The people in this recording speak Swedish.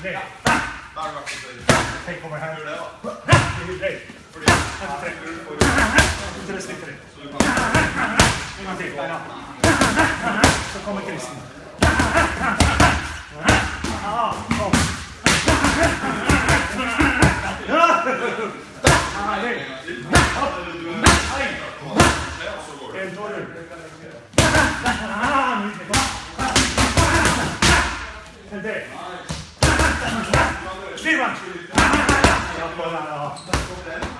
Nej. Tänk på mig här. Nej. Inte restrikter. En gång till. Så kommer Kristin. Kom. En tar du. En till. Skriva. Ja,